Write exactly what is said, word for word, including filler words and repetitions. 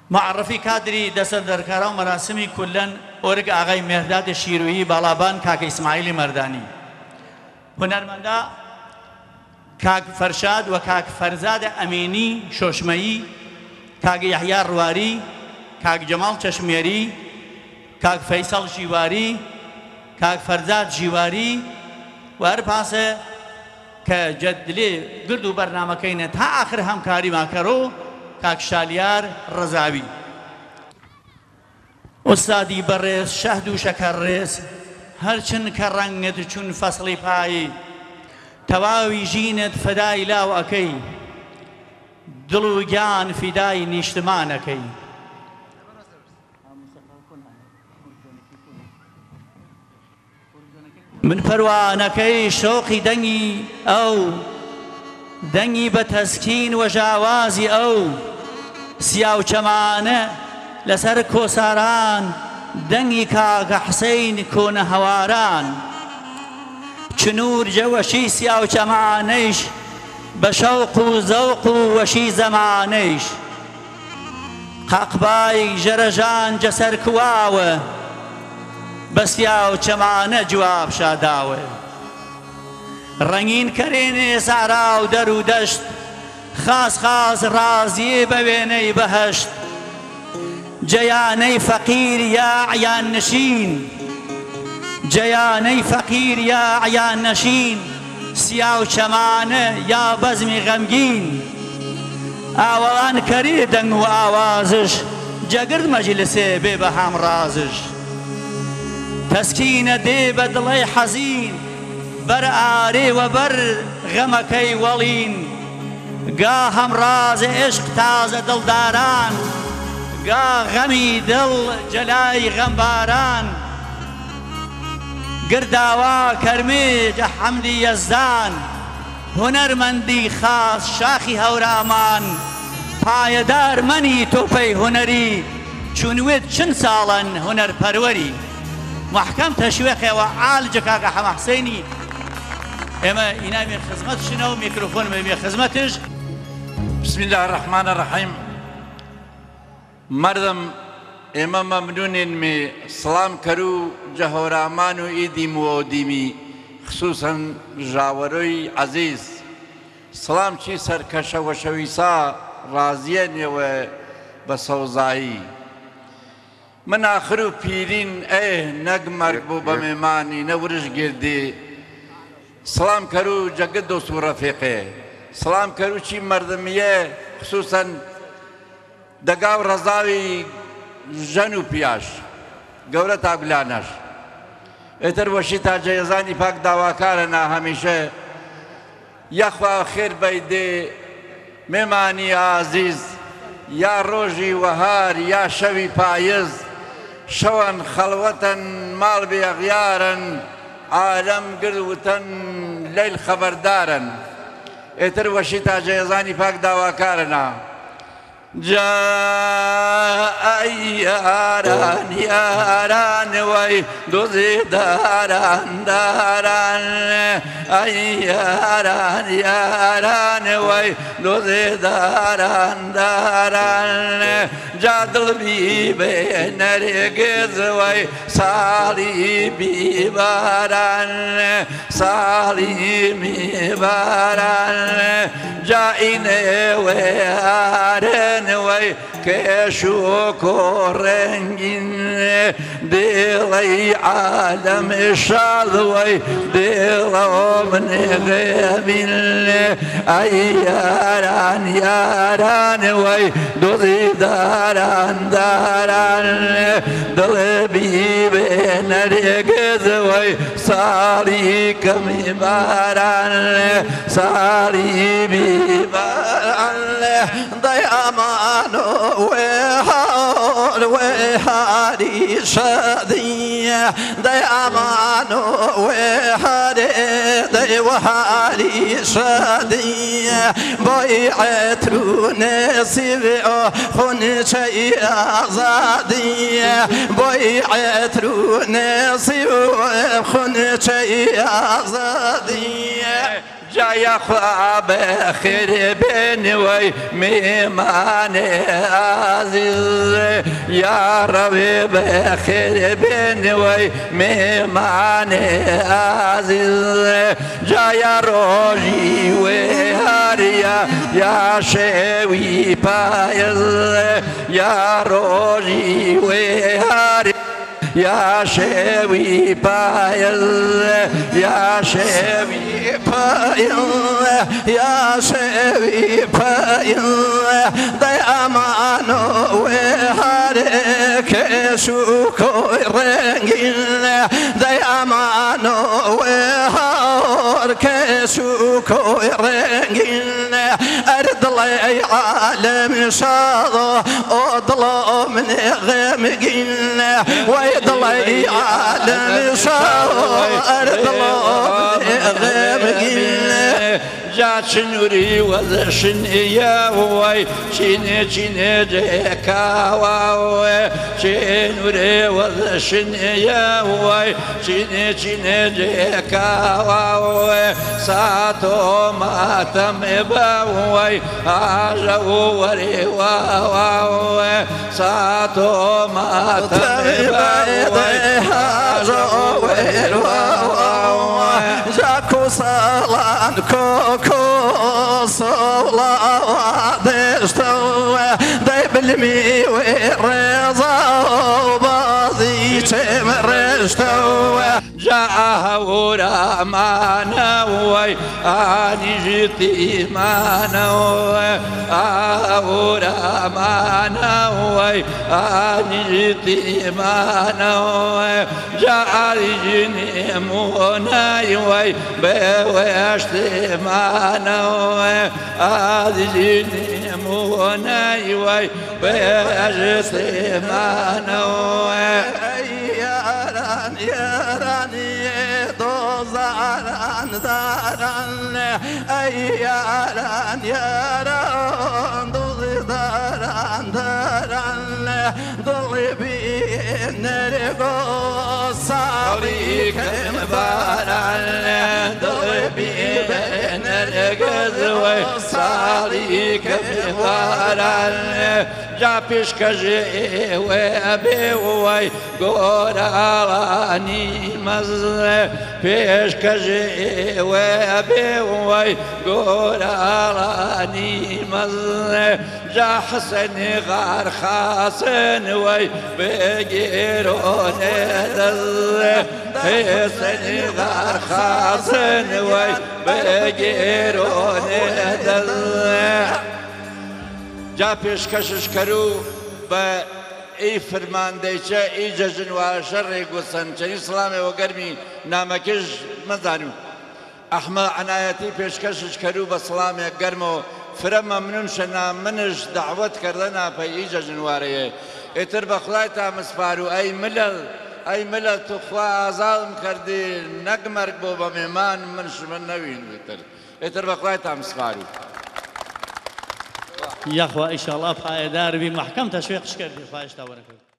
معرفی کادری دست درکارا و مراسمی کلن اورگ آقای مهرداد شیرویی بالابان کاک اسماعیل مردانی هنرمندا کاک فرشاد و کاک فرزاد امینی شوشمایی کاک یحیی رواری کاک جمال چشمیری کاک فیصل جیواری کاک فرزاد جیواری و هر پاسه که جدلی گردو برنامه کینه تا آخر همکاری ما کرو کاک شالیار رضاوی استادی برس شهد و شکر ریس هرچن که رنگت چون فصلی پایی تواوی جینت فدای لاو اکی دلو جان فدای نیشتمان اکی من پروانەکەی شۆقی دەنگی ئەو دەنگی بە تەسکین و ژاوازی ئەو سیا و چەمانە لەسەر کۆساران دەنگی کاکە حسەین کۆنە هەواران چنوور جەوەشی سیا و چەمانەیش بە شەوق و زەوق و وەشی زەمانەیش قاقبای ژەرەژان جەسەر کواوە بسیا و چمانه جواب شاداوه رنگین کرینه سارا و در و دشت خاص خاص رازی بوینه بهشت جیانه فقیر یا عیان نشین جیانه فقیر یا عیان نشین سیا و چمانه یا بزمی غمگین آوان کری دنگ و آوازش جگرد مجلسه بی بهم رازش تسكين دي بدلي حزين بر آري وبر غمكي ولين قاهم راز عشق تازه دلداران قا غمي دل جلاي غمباران قرداوا كرميج حمدي يزدان هنرمندي خاص شاخي هورامان پایدار مني توپي هنري چونويت چن سالن هنر پروري محكم تشويقي وعالج كاكا حما حسيني اما انا من خدمت شنو ميكروفون من خدمتش. بسم الله الرحمن الرحيم. مردم اما ممنونين مي سلام كرو جهورامان و ايدي موديمي خصوصا جاوروي عزيز سلام چي سركشا و شويسا رازيين و بسوزائي من آخرو پیرین اه نگ مرگ بو بمیمانی نورش گردی سلام کرو جگد دوست و رفیقه سلام کرو چی مردمیه خصوصا دگاو رضاوی جنو پیاش گورت آگلانش اتر وشی تا جیزانی پاک داواکارنا همیشه یخوا خیر بیده میمانی عزیز یا روژی وهار یا شوی پایز شوان خلوة مال بأغيارا عالم قروة ليل خبردارا اتر وشتا جيزاني فاق داواكارنا جاء ياران ياران وي دوزي داران داران أي ياران ياران وي دوزي داران داران جادل بي بين رقز وي صالي بي باران صالي بي باران جائني ويارن وي كشو كورنجين ديلي عالم الشاذ وي ديلو من غيبين أي ياران ياران وي دوزي داران داران دلبي بين رقز وي صاري كمي باران صاري بي باران ضيامان وحال وحالي شادية ضيامان وحالي ضي وحالي شادية بيعت رونسي خن شيء أزادية بيعت رونسي خن شيء أزادية جاي اخوة بخير بنوي ميمان عزيز يا ربي بخير بنوي ميمان عزيز جاي روجي وهاريا يا شوي بايز يا روجي وهاريا يا شوي بايز يا شوي بايز يا شوي بايز ضي امانو وهارك سوكو رنجين ضي امانو وهارك سوكو رنجين ارد لي عالم صاغ اضلو من غمقين ويضلي عالم صاغ ارد لي غمقين جات شنوري وذشن يا وي شين شين جيكا واوي شنوري وذشن يا وي شين شين جيكا واوي ساتو ما تم باوي عجو وري واوي ساتو ما تم باوي عجو وري واوي جاكو صلان كوكو صلوات استوى دايب المي والرضا وباضي تمر استوى جاء ورا ما نوي اني جيتي ما نوي ورا ما نوي اني جيتي ما نوي جاء جيني مناي وي بوشتي ما نوي جيني مناي وي بوشتي ما نوي ياران ياران دوزاران داران اي ياران ياران دوزي داران داران ضلي بين رقو صاريك مباران ضلي بين رقو صاريك مباران جا پیشکجی و بیوی گورانی مزه پیشکجی و بیوی گورانی مزه جا حسن غار خاسن وی بگیرون دزه حسن غار خاسن وی بگیرون دزه جا پیشکشش کرو با ای فرماندهیچه ای جژنوارشه ریگوسن چنین سلامه و گرمی نامکش مزانو احمد عنایتی پیشکشش کرو با سلامه گرمو فرم ممنون شنا منش دعوت کردن پی ای جژنواره ایتر بخلای تا مسپارو ای ملل ای ملل تو خواه آزادم کردی نگمرگ بو با میمان منش من نوین ایتر ایتر بخلای تا مسپارو يا اخوة ان شاء الله بحايدار بمحكمة تشويق شكر في فايش تاورك